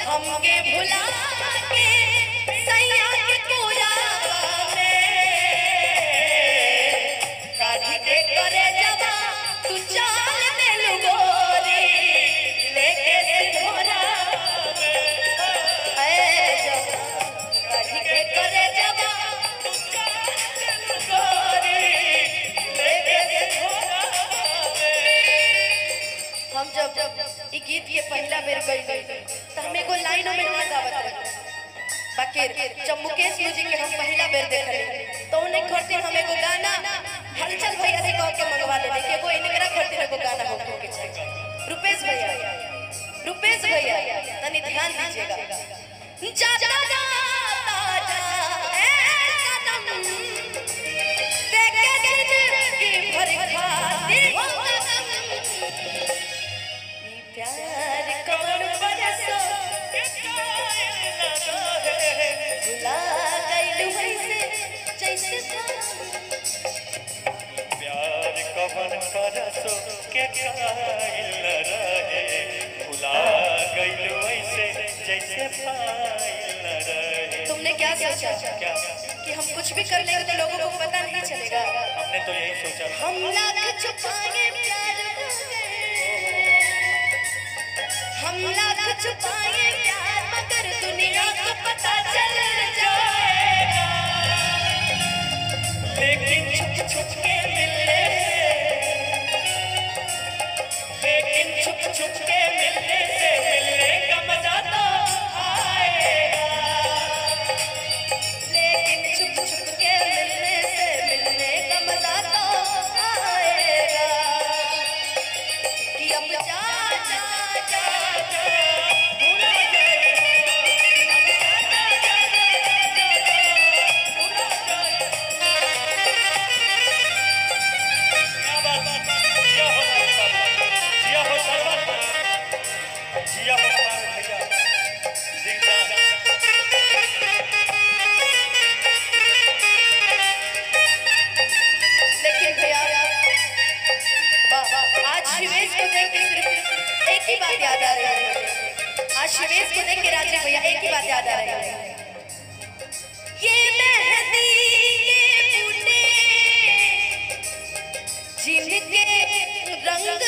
हमके भुला के सैया के पूरा काढ़ी के करे जबा तू चाल दे लुगोरी लेके सिंघोरा काढ़ी के करे जबा तू चाल दे लुगोरी लेके सिंघोरा। हम जब ई गीत के पहला बेर गई तो हमें को लाइनों में ना गावत रहे बाकी जब मुकेश म्यूजिक के हम पहला बेर देखले तो उन्हें खरती हमें को गाना हलचल भैया से कह के मंगवा लेने के को इनकरा खरती को गाना हो के चाहिए। रुपेश भैया तनी ध्यान दीजिएगा। जाता जाता ए कदम देखे जिंदगी भर खातिर हो कदम प्यार कौन बरसो भुला गइल वैसे जैसे प्यार कौन बरसो के कायल रहे भुला गइल वैसे जैसे पायल रहे। तुमने क्या सोचा क्या कि हम कुछ भी कर लेंगे तो लोगों को पता नहीं चलेगा? हमने तो यही सोचा। हम लाख छुपाए प्यार हम लाख छुपाए प्यार मगर दुनिया को पता चल जाएगा। लेकिन छुप छुप के मिलने से मिलने का मजा तो आएगा। लेकिन छुप छुप के मिलने से मिलने का मजा तो आएगा कि अब जा जा जा लेकिन भैया आज शिवेश को देख के सिर्फ एक ही बात याद आ रही है। आज शिवेश को देख के राजीव भैया एक ही बात याद आ रही है। ये मेहंदी के बूटे जिनके रंग